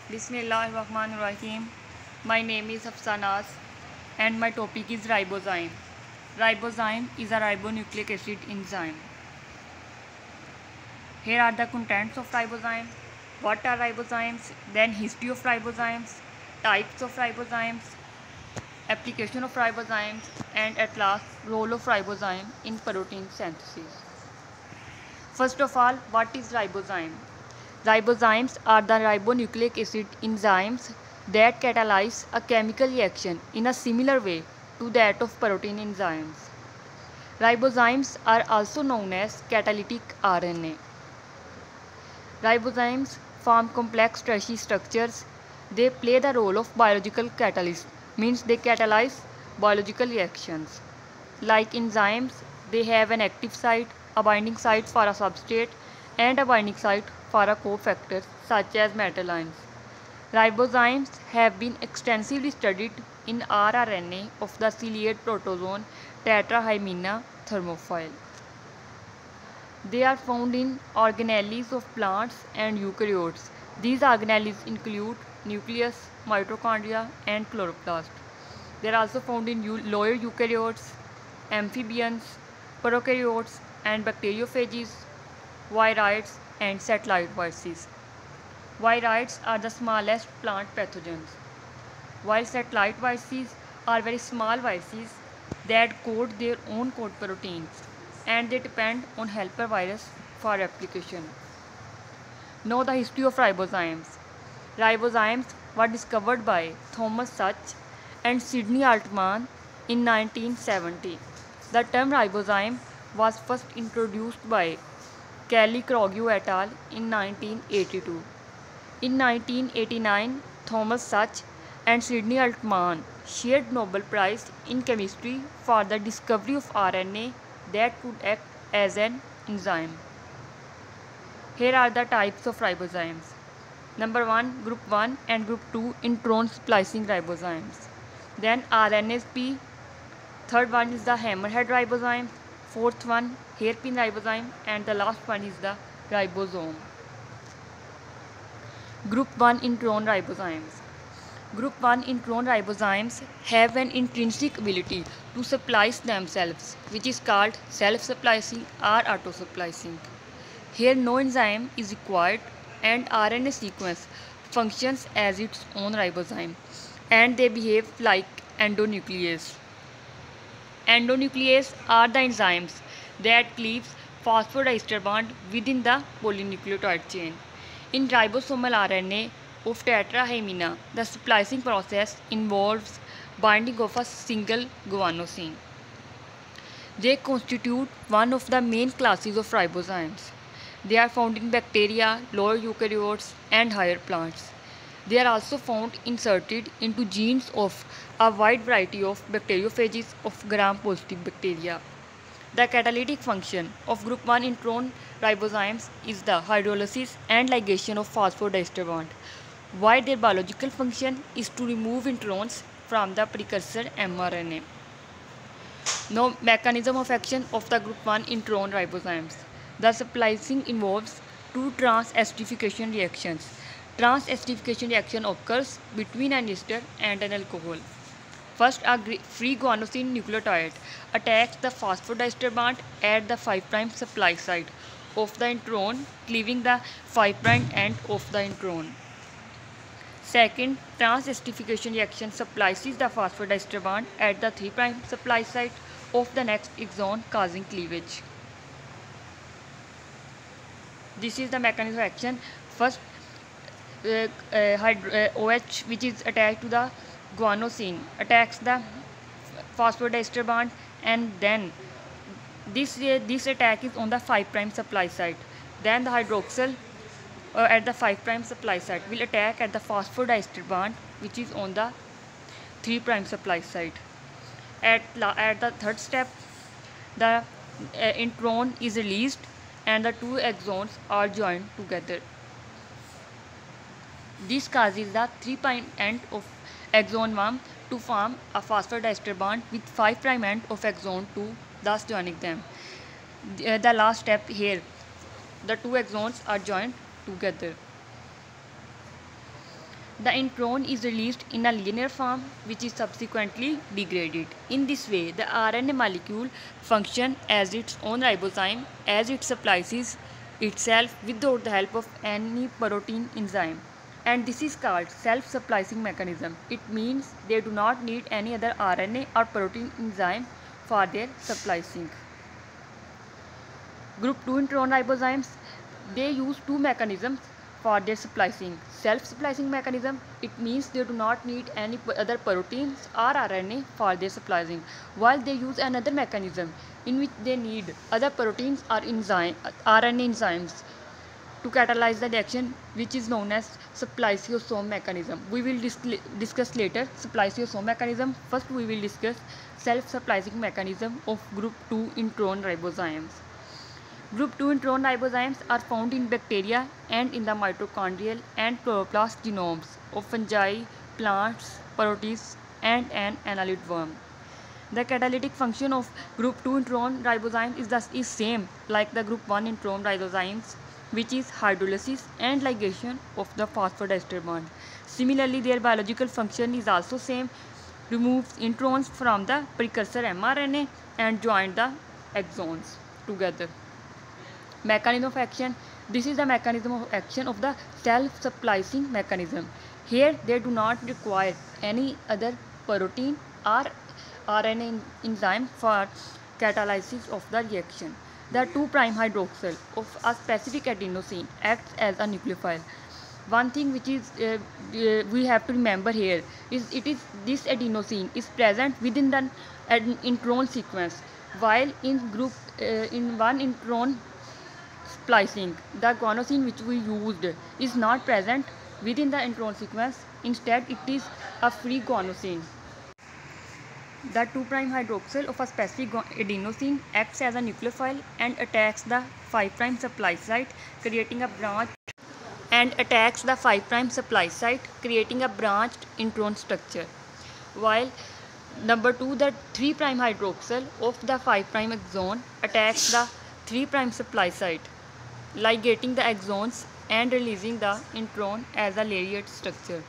Bismillahirrahmanirrahim. My name is Hafsanaz and my topic is ribozyme. Ribozyme is a ribonucleic acid enzyme. Here are the contents of ribozyme. What are ribozymes? Then history of ribozymes, types of ribozymes, application of ribozymes, and at last role of ribozyme in protein synthesis. First of all, what is ribozyme? Ribozymes are the ribonucleic acid enzymes that catalyze a chemical reaction in a similar way to that of protein enzymes. Ribozymes are also known as catalytic RNA. Ribozymes form complex tertiary structures. They play the role of biological catalyst, means they catalyze biological reactions. Like enzymes, they have an active site, a binding site for a substrate, and a binding site for a cofactor such as metal ions. Ribozymes have been extensively studied in rRNA of the ciliate protozoan Tetrahymena thermophile. They are found in organelles of plants and eukaryotes. These organelles include nucleus, mitochondria, and chloroplast. They are also found in lower eukaryotes, amphibians, prokaryotes, and bacteriophages, viroids, and satellite viruses. Viroids are the smallest plant pathogens, while satellite viruses are very small viruses that code their own code proteins, and they depend on helper virus for replication. Know the history of ribozymes. Ribozymes were discovered by Thomas Such and Sidney Altman in 1970. The term ribozyme was first introduced by Kelly Krogu et al. In 1982. In 1989, Thomas Such and Sidney Altman shared Nobel Prize in Chemistry for the discovery of RNA that could act as an enzyme. Here are the types of ribozymes. Number 1, group 1 and group 2 intron splicing ribozymes. Then RNSP. Third one is the hammerhead ribozyme. Fourth one, hairpin ribozyme, and the last one is the ribosome. Group 1 intron ribozymes. Group 1 intron ribozymes have an intrinsic ability to splice themselves, which is called self-splicing or auto-splicing. Here no enzyme is required and RNA sequence functions as its own ribozyme, and they behave like endonuclease. Endonuclease are the enzymes that cleaves phosphodiester bond within the polynucleotide chain. In ribosomal RNA of Tetrahymena, the splicing process involves binding of a single guanosine. They constitute one of the main classes of ribozymes. They are found in bacteria, lower eukaryotes, and higher plants. They are also found inserted into genes of a wide variety of bacteriophages of gram-positive bacteria. The catalytic function of group 1 intron ribozymes is the hydrolysis and ligation of phosphodiester bond, while their biological function is to remove introns from the precursor mRNA. Now, mechanism of action of the group 1 intron ribozymes. The splicing involves two trans-esterification reactions. Trans-esterification reaction occurs between an ester and an alcohol. First, a free guanosine nucleotide attacks the phosphodiester bond at the 5' splice site of the intron, cleaving the 5' end of the intron. Second, trans-esterification reaction splices the phosphodiester bond at the 3' splice site of the next exon, causing cleavage. This is the mechanism of action. First, OH, which is attached to the guanosine, attacks the phosphodiester bond, and then this attack is on the 5' splice site. Then the hydroxyl at the 5' splice site will attack at the phosphodiester bond, which is on the 3' splice site. At the third step, the intron is released and the two exons are joined together. This causes the 3' end of exon 1 to form a phosphodiester bond with 5' end of exon 2, thus joining them. The last step here, the two exons are joined together. The intron is released in a linear form which is subsequently degraded. In this way, the RNA molecule functions as its own ribozyme as it splices itself without the help of any protein enzyme. And this is called self-splicing mechanism. It means they do not need any other RNA or protein enzyme for their splicing. Group 2 intron ribozymes, they use two mechanisms for their splicing. Self-splicing mechanism, it means they do not need any other proteins or RNA for their splicing, while they use another mechanism in which they need other proteins or RNA enzymes to catalyze the reaction, which is known as spliceosome mechanism. We will discuss later spliceosome mechanism. First, we will discuss self-splicing mechanism of group 2 intron ribozymes. Group 2 intron ribozymes are found in bacteria and in the mitochondrial and chloroplast genomes of fungi, plants, protists, and an annelid worm. The catalytic function of group 2 intron ribozymes is same like the group 1 intron ribozymes, which is hydrolysis and ligation of the phosphodiester bond. Similarly, their biological function is also same, removes introns from the precursor mRNA and join the exons together. Mechanism of action. This is the mechanism of action of the self-splicing mechanism. Here they do not require any other protein or RNA enzyme for catalysis of the reaction. The 2' hydroxyl of a specific adenosine acts as a nucleophile. One thing which is we have to remember here is this adenosine is present within the intron sequence, while in one intron splicing, the guanosine which we used is not present within the intron sequence. Instead, it is a free guanosine. The 2' hydroxyl of a specific adenosine acts as a nucleophile and attacks the 5' splice site, creating a branched intron structure. While number 2, the 3' hydroxyl of the 5' exon attacks the 3' splice site, ligating the exons and releasing the intron as a lariat structure.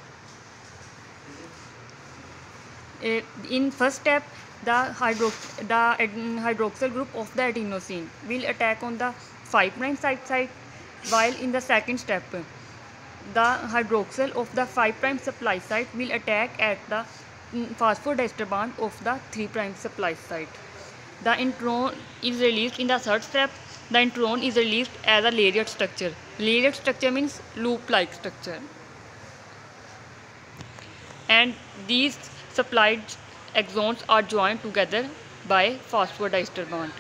In first step, the hydroxyl group of the adenosine will attack on the 5' site, while in the second step, the hydroxyl of the 5' splice site will attack at the phosphodiester bond of the 3' splice site. The intron is released in the third step. The intron is released as a lariat structure. Lariat structure means loop-like structure. And these supplied exons are joined together by phosphodiester bond.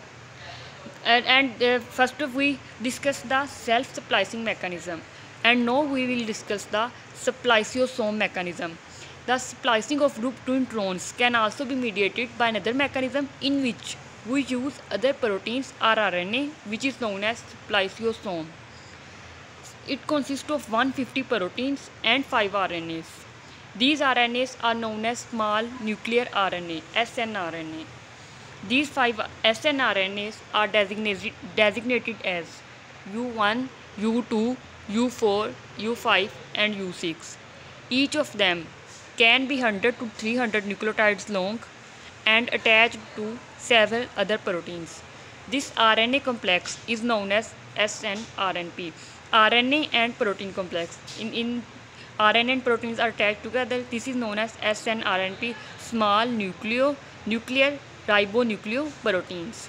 First we discuss the self-splicing mechanism, and now we will discuss the spliceosome mechanism. The splicing of group 2 introns can also be mediated by another mechanism in which we use other proteins or RNA, which is known as spliceosome. It consists of 150 proteins and 5 RNAs. These RNAs are known as small nuclear RNA, snRNA. These 5 snRNAs are designated as U1, U2, U4, U5 and U6. Each of them can be 100 to 300 nucleotides long and attached to several other proteins. This RNA complex is known as snRNP. RNA and protein complex. In RNA and proteins are attached together. This is known as snRNP, small nuclear ribonucleoproteins.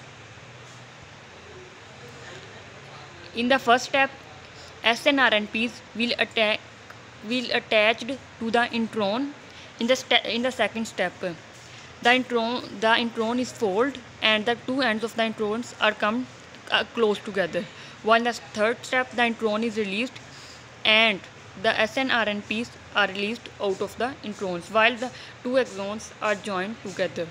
In the first step, snRNPs will attached to the intron. In the second step, the intron is folded and the two ends of the introns are come close together. While in the third step, the intron is released and the snRNPs are released out of the introns, while the two exons are joined together.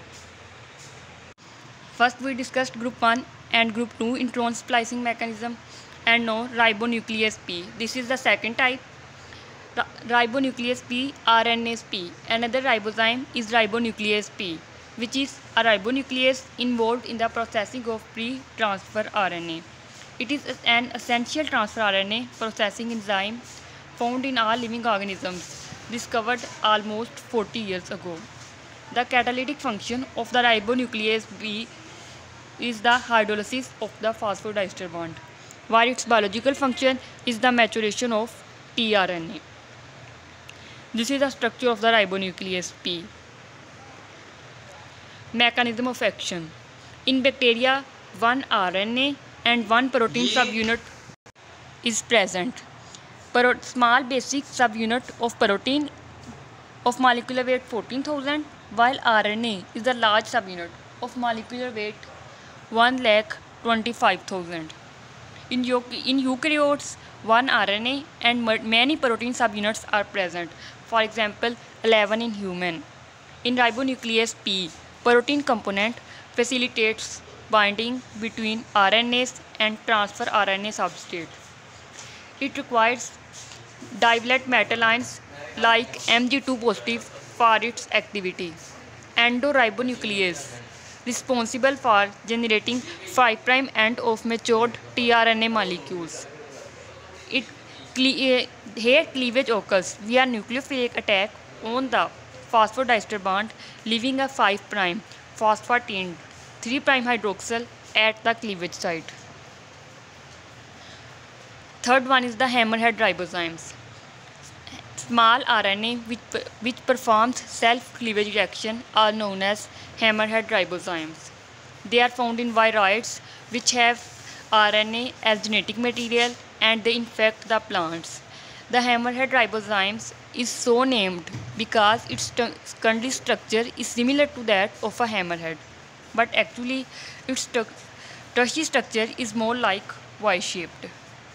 First we discussed group 1 and group 2 intron splicing mechanism, and now ribonuclease P. This is the second type. Ribonuclease P, RNase P. Another ribozyme is ribonuclease P, which is a ribonuclease involved in the processing of pre-transfer RNA. It is an essential transfer RNA processing enzyme found in all living organisms discovered almost 40 years ago. The catalytic function of the ribonuclease B is the hydrolysis of the phosphodiester bond, while its biological function is the maturation of tRNA. This is the structure of the ribonuclease P. Mechanism of action. In bacteria, one RNA and one protein subunit is present. Small basic subunit of protein of molecular weight 14,000, while RNA is the large subunit of molecular weight 1,25,000. In eukaryotes, one RNA and many protein subunits are present. For example, 11 in human. In ribonuclease P, protein component facilitates binding between RNAs and transfer RNA substrate. It requires divalent metal ions like Mg2 positive for its activity. Endoribonuclease, responsible for generating 5' end of matured tRNA molecules. Here cleavage occurs via nucleophilic attack on the phosphodiester bond, leaving a 5' phosphatene 3' hydroxyl at the cleavage site. Third one is the hammerhead ribozymes. Small RNA which performs self-cleavage reaction are known as hammerhead ribozymes. They are found in viroids which have RNA as genetic material and they infect the plants. The hammerhead ribozymes is so named because its secondary structure is similar to that of a hammerhead, but actually its tertiary structure is more like Y-shaped.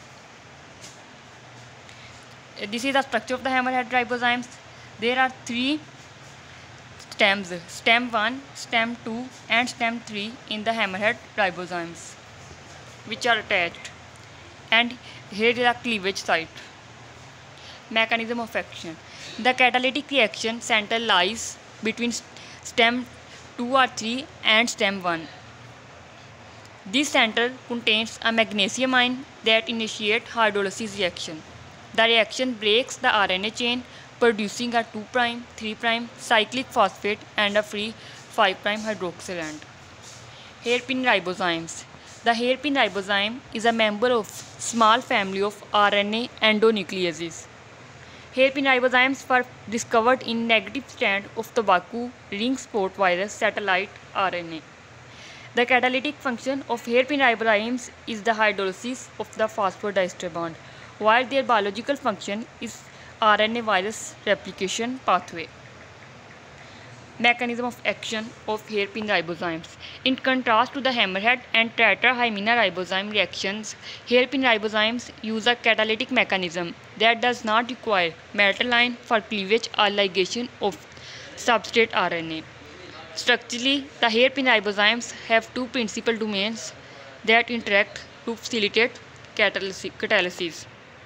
This is the structure of the hammerhead ribozymes. There are 3 stems, stem 1, stem 2 and stem 3 in the hammerhead ribozymes, which are attached, and here is the cleavage site. Mechanism of action. The catalytic reaction center lies between stem 2 or 3 and stem 1. This center contains a magnesium ion that initiates hydrolysis reaction. The reaction breaks the RNA chain, producing a 2', 3' cyclic phosphate and a free 5' hydroxyl end. Hairpin ribozymes. The hairpin ribozyme is a member of small family of RNA endonucleases. Hairpin ribozymes were discovered in negative strand of tobacco ring spot virus satellite RNA. The catalytic function of hairpin ribozymes is the hydrolysis of the phosphodiester bond, while their biological function is RNA virus replication pathway. Mechanism of action of hairpin ribozymes. In contrast to the hammerhead and tetrahymena ribozyme reactions, hairpin ribozymes use a catalytic mechanism that does not require metal ion for cleavage or ligation of substrate RNA. Structurally, the hairpin ribozymes have 2 principal domains that interact to facilitate catalysis.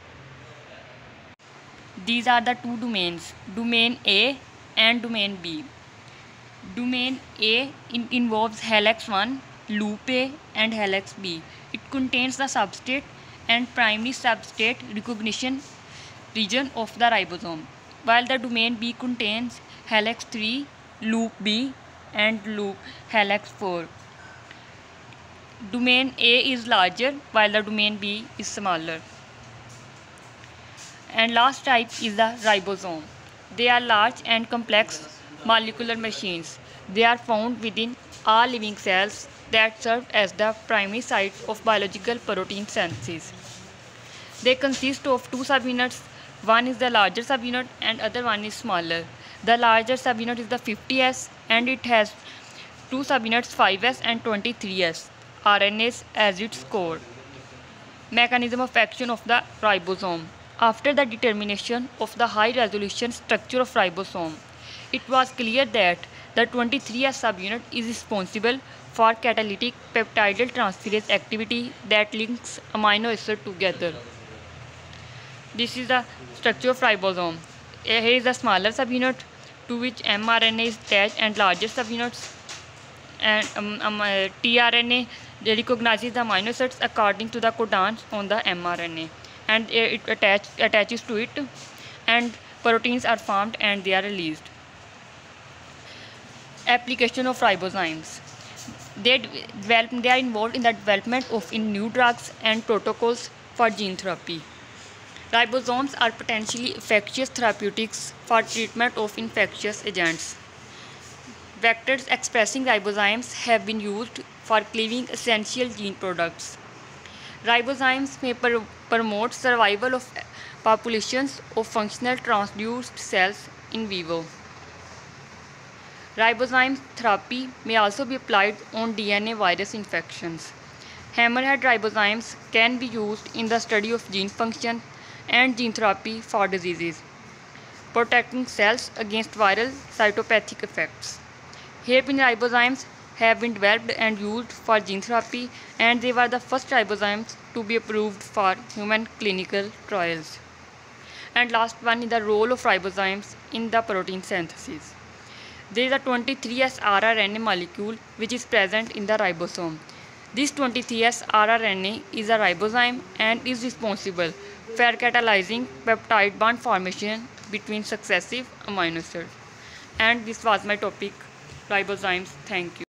These are the 2 domains, domain A and domain B. Domain A involves helix 1, loop A and helix B. It contains the substrate and primary substrate recognition region of the ribosome, while the domain B contains helix 3, loop B and loop helix 4. Domain A is larger while the domain B is smaller. And last type is the ribosome. They are large and complex molecular machines. They are found within all living cells that serve as the primary site of biological protein synthesis. They consist of 2 subunits. One is the larger subunit and other one is smaller. The larger subunit is the 50S and it has 2 subunits 5S and 23S RNAs as its core. Mechanism of action of the ribosome. After the determination of the high-resolution structure of ribosome, it was clear that the 23S subunit is responsible for catalytic peptidyl transferase activity that links amino acids together. This is the structure of ribosome. Here is the smaller subunit to which mRNA is attached and larger subunits, and tRNA recognizes the amino acids according to the codons on the mRNA and it attaches to it, and proteins are formed and they are released. Application of ribozymes. They are involved in the development of new drugs and protocols for gene therapy. Ribosomes are potentially efficacious therapeutics for treatment of infectious agents. Vectors expressing ribozymes have been used for cleaving essential gene products. Ribozymes may promote survival of populations of functional transduced cells in vivo. Ribozyme therapy may also be applied on DNA virus infections. Hammerhead ribozymes can be used in the study of gene function and gene therapy for diseases, protecting cells against viral cytopathic effects. Hairpin ribozymes have been developed and used for gene therapy, and they were the first ribozymes to be approved for human clinical trials. And last one is the role of ribozymes in the protein synthesis. There is a 23S rRNA molecule which is present in the ribosome. This 23S rRNA is a ribozyme and is responsible for catalyzing peptide bond formation between successive amino acids. And this was my topic, ribozymes. Thank you.